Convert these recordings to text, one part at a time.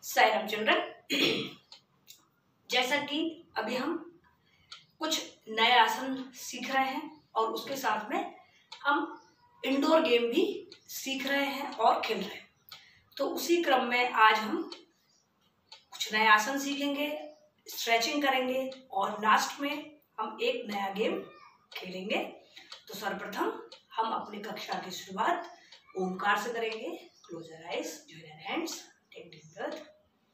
Sairam children, जैसा कि अभी हम कुछ नए आसन सीख रहे हैं और उसके साथ में हम इंडोर गेम भी सीख रहे हैं और खेल रहे हैं। तो उसी क्रम में आज हम कुछ नए आसन सीखेंगे, स्ट्रेचिंग करेंगे और लास्ट में हम एक नया गेम खेलेंगे। तो सर्वप्रथम हम अपनी कक्षा की शुरुआत ओमकार से करेंगे। Close your eyes, join your hands, take deep breath.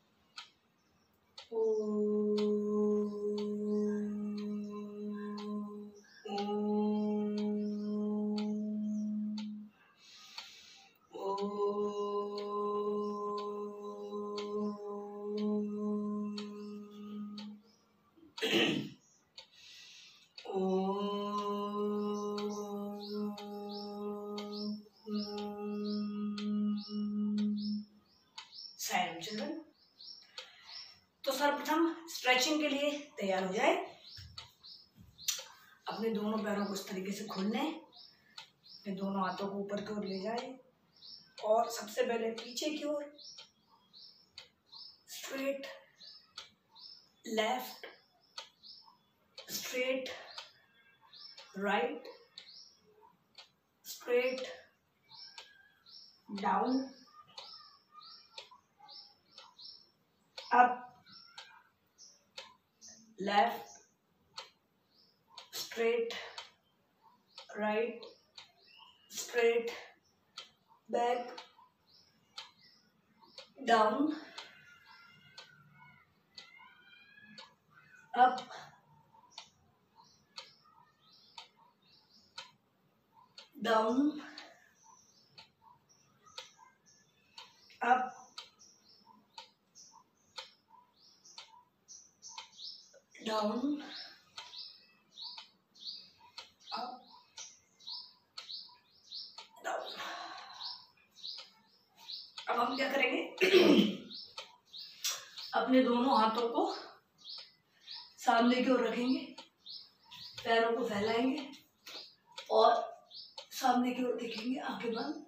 Sairam children, तो सर्वप्रथम स्ट्रेचिंग के लिए तैयार हो जाए। अपने दोनों पैरों को इस तरीके से खोल लें, अपने दोनों हाथों को ऊपर की ओर ले जाए और सबसे पहले पीछे की ओर straight left, straight right, straight down, up, left, straight right, straight back, down, up, down, up, down, up, down. अब हम क्या करेंगे, अपने दोनों हाथों को सामने की ओर रखेंगे, पैरों को फैलाएंगे और सामने की ओर देखेंगे, आंखें बंद।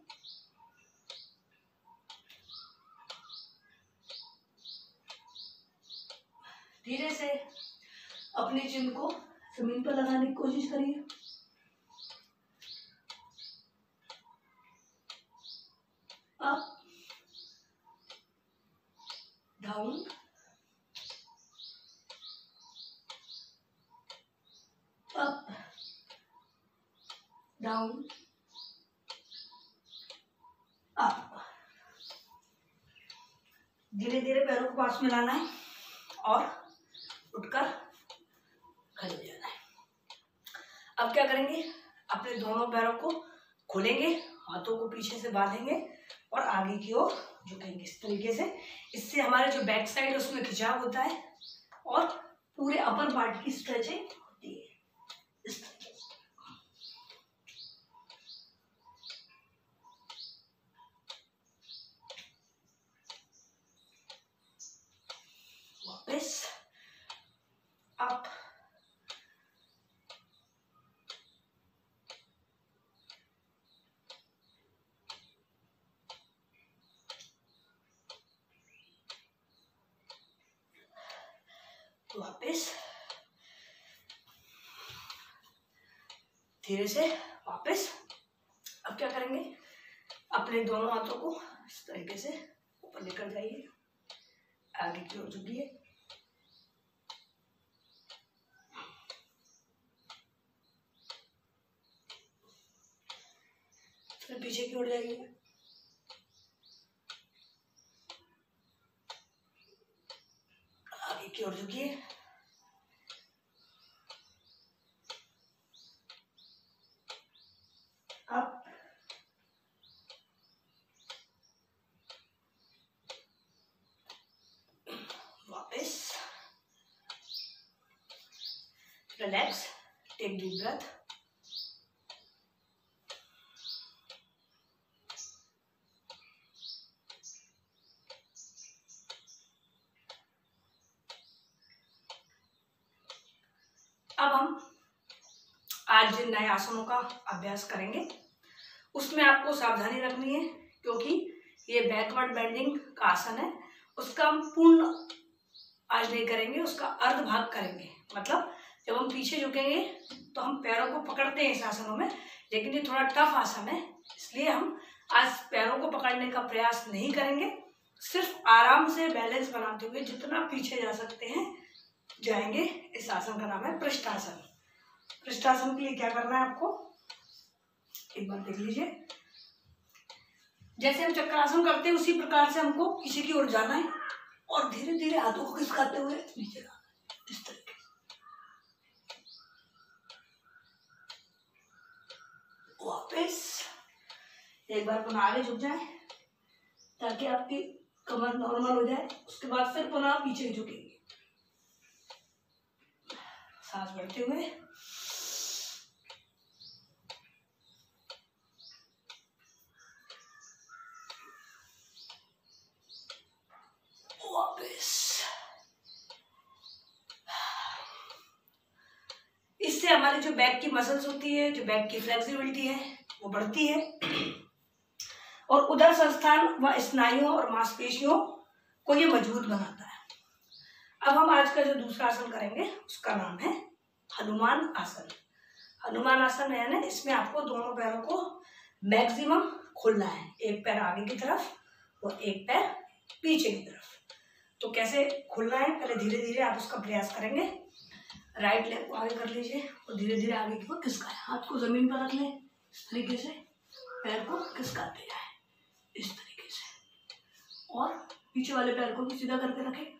धीरे से अपने चिन को जमीन पर लगाने की कोशिश करिए। Up, down, up, down, up. धीरे धीरे पैरों को पास में लाना है और उठकर खड़े हो जाना है। अब क्या करेंगे, अपने दोनों पैरों को खोलेंगे, हाथों को पीछे से बांधेंगे और आगे की ओर झुकेंगे इस तरीके से। इससे हमारे जो बैक साइड है उसमें खिंचाव होता है और पूरे अपर पार्ट की स्ट्रेचिंग होती है इस तरीके से। वापस अप, वापस, धीरे से वापस। अब क्या करेंगे, अपने दोनों हाथों को इस तरीके से ऊपर लेकर जाइए, आगे की ओर झुकिए, फिर पीछे की ओर जाइए, आगे की ओर झुकिए, अप, वापस, रिलैक्स, टेक डीप ब्रेथ। अब हम आज जिन नए आसनों का अभ्यास करेंगे उसमें आपको सावधानी रखनी है, क्योंकि ये बैकवर्ड बेंडिंग का आसन है उसका हम पूर्ण आज नहीं करेंगे, उसका अर्ध भाग करेंगे। मतलब जब हम पीछे झुकेंगे तो हम पैरों को पकड़ते हैं इस आसनों में, लेकिन ये थोड़ा टफ आसन है, इसलिए हम आज पैरों को पकड़ने का प्रयास नहीं करेंगे। सिर्फ आराम से बैलेंस बनाते हुए जितना पीछे जा सकते हैं जाएंगे। इस आसन का नाम है पृष्ठासन। पृष्ठासन के लिए क्या करना है आपको, एक बार देख लीजिए। जैसे हम चक्रासन करते हैं उसी प्रकार से हमको पीछे की ओर जाना है और धीरे धीरे हाथों को खिसकाते हुए नीचे जाना है, इस तरीके से। वापस एक बार पुनः आगे झुक जाए ताकि आपकी कमर नॉर्मल हो जाए। उसके बाद फिर पुनः पीछे झुकेंगे, सांस बढ़ते हुए। वापस। इससे हमारी जो बैक की मसल्स होती है, जो बैक की फ्लेक्सिबिलिटी है वो बढ़ती है और उदर संस्थान व स्नायुओं और मांसपेशियों को ये मजबूत बनाता है। अब हम आज का जो दूसरा आसन करेंगे उसका नाम है हनुमान आसन। हनुमान आसन है ना, इसमें आपको दोनों पैरों को मैक्सिमम खोलना है, एक पैर आगे की तरफ और एक पैर पीछे की तरफ। तो कैसे खोलना है, पहले धीरे धीरे आप उसका प्रयास करेंगे। राइट लेग को आगे कर लीजिए और धीरे धीरे आगे की ओर खिसकाएं। हाथ को जमीन पर रख लें, इस तरीके से पैर को खिसकाते जाए, इस तरीके से, और पीछे वाले पैर को भी सीधा करके रखें।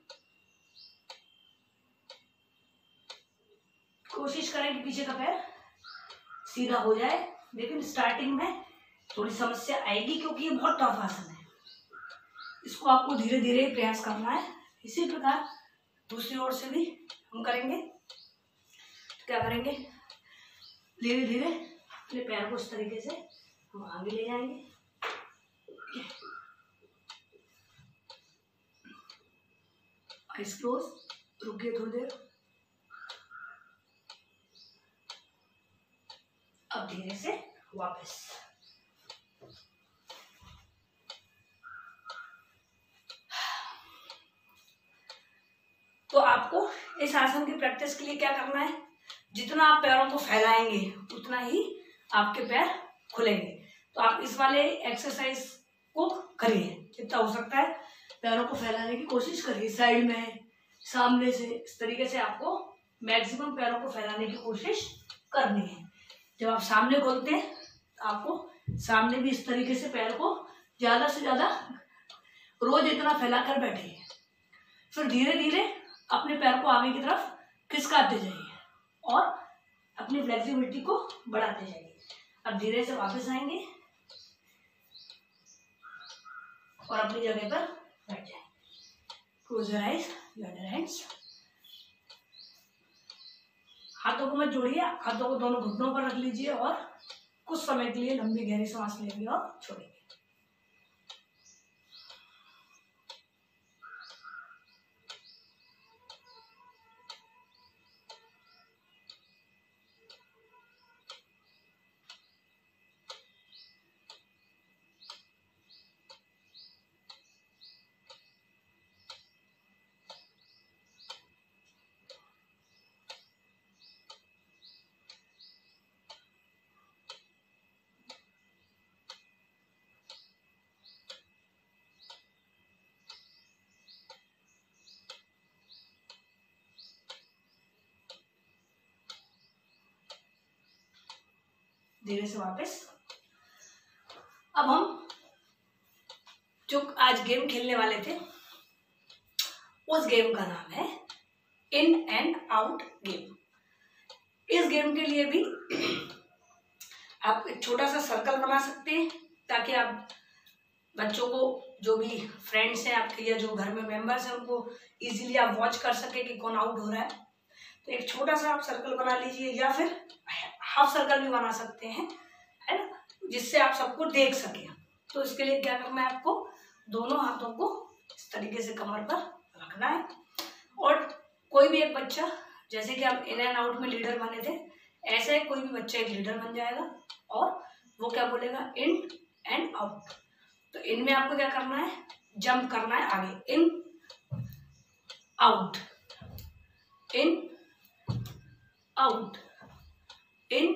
कोशिश करें कि पीछे का पैर सीधा हो जाए, लेकिन स्टार्टिंग में थोड़ी समस्या आएगी क्योंकि ये बहुत टफ आसन है। इसको आपको धीरे धीरे प्रयास करना है। इसी प्रकार दूसरी ओर से भी हम करेंगे। तो क्या करेंगे, धीरे धीरे अपने पैर को इस तरीके से हम आगे ले जाएंगे। आइज क्लोज, रुकिए थोड़ी देर। अब धीरे से वापस। तो आपको इस आसन की प्रैक्टिस के लिए क्या करना है, जितना आप पैरों को फैलाएंगे उतना ही आपके पैर खुलेंगे। तो आप इस वाले एक्सरसाइज को करिए, जितना हो सकता है पैरों को फैलाने की कोशिश करिए, साइड में, सामने से, इस तरीके से आपको मैक्सिमम पैरों को फैलाने की कोशिश करनी है। जब आप सामने खोलते हैं तो आपको सामने भी इस तरीके से पैर को ज़्यादा से ज़्यादा रोज इतना फैला कर बैठिए। फिर धीरे धीरे अपने पैर को आगे की तरफ खिसकाते जाइए और अपनी फ्लेक्सिबिलिटी को बढ़ाते जाइए। अब धीरे से वापस आएंगे और अपनी जगह पर बैठ जाएंगे। Close your eyes, your hands. हाथों को मत जोड़िए, हाथों को दोनों घुटनों पर रख लीजिए और कुछ समय के लिए लंबी गहरी सांस लेंगे और छोड़ेंगे। धीरे से वापस। अब हम जो आज गेम खेलने वाले थे उस गेम का नाम है इन एंड आउट गेम। इस गेम के लिए भी आप एक छोटा सा सर्कल बना सकते हैं ताकि आप बच्चों को, जो भी फ्रेंड्स हैं आपके या जो घर में मेंबर्स हैं, उनको इजीली आप वॉच कर सके कि कौन आउट हो रहा है। तो एक छोटा सा आप सर्कल बना लीजिए या फिर हाफ सर्कल भी बना सकते हैं, है ना, जिससे आप सबको देख सकें। तो इसके लिए क्या करना है, आपको दोनों हाथों को इस तरीके से कमर पर रखना है और कोई भी एक बच्चा, जैसे कि आप इन एंड आउट में लीडर बने थे, ऐसे कोई भी बच्चा एक लीडर बन जाएगा और वो क्या बोलेगा, इन एंड आउट। तो इनमें आपको क्या करना है, जंप करना है आगे, in out, in, out, in,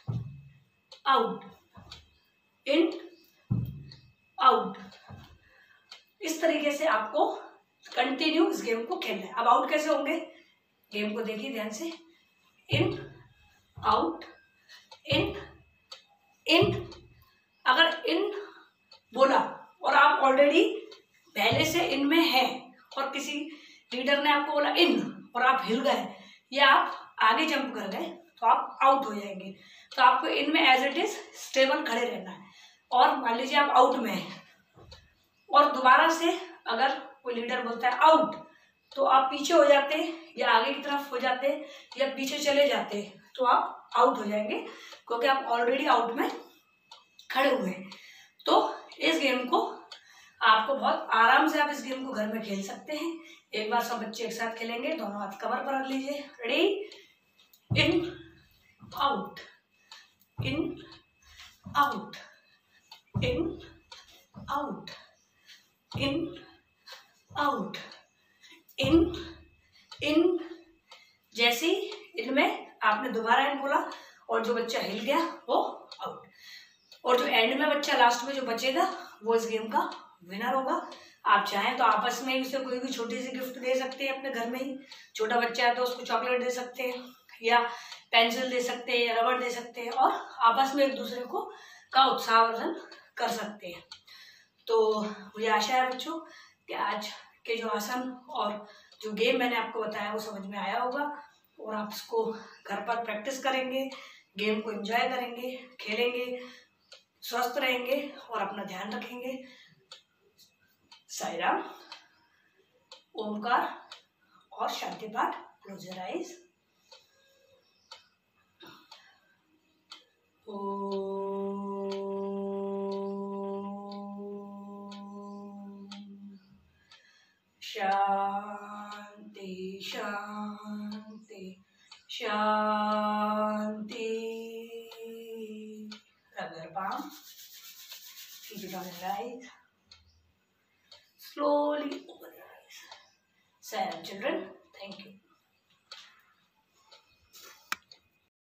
out, in, out. इस तरीके से आपको कंटिन्यू इस गेम को खेलना है। अब आउट कैसे होंगे, गेम को देखिए ध्यान से। In, out, in, in. अगर इन बोला और आप ऑलरेडी पहले से इन में हैं और किसी लीडर ने आपको बोला इन और आप हिल गए या आप आगे जंप कर गए तो आप आउट हो जाएंगे। तो आपको इन में एज इट इज स्टेबल खड़े रहना है। और मान लीजिए आप आउट में हैं और दोबारा से अगर कोई लीडर बोलता है आउट तो आप पीछे हो जाते या आगे की तरफ हो जाते या पीछे चले जाते तो आप आउट हो जाएंगे, क्योंकि आप ऑलरेडी आउट में खड़े हुए हैं। तो इस गेम को आपको बहुत आराम से आप इस गेम को घर में खेल सकते हैं। एक बार सब बच्चे एक साथ खेलेंगे, दोनों हाथ कमर पर रख लीजिए। Ready, in, out, in, out, in, out, in, out, in, in. जैसे इनमें आपने दोबारा इन बोला और जो बच्चा हिल गया वो आउट, और जो एंड में बच्चा लास्ट में जो बचेगा वो इस गेम का विनर होगा। आप चाहें तो आपस में उसे कोई भी छोटी सी गिफ्ट दे सकते हैं, अपने घर में ही छोटा बच्चा है तो उसको चॉकलेट दे सकते हैं या पेंसिल दे सकते हैं या रबड़ दे सकते हैं और आपस में एक दूसरे को का उत्साहवर्धन कर सकते हैं। तो मुझे आशा है बच्चों कि आज के जो आसन और जो गेम मैंने आपको बताया वो समझ में आया होगा और आप इसको घर पर प्रैक्टिस करेंगे, गेम को एंजॉय करेंगे, खेलेंगे, स्वस्थ रहेंगे और अपना ध्यान रखेंगे। साईं राम, ओमकार और शांति पाठ। Close your eyes. शांति शांति शांति। Rub your palm. Keep it on your eyes. Slowly open your eyes. Silent children. Thank you.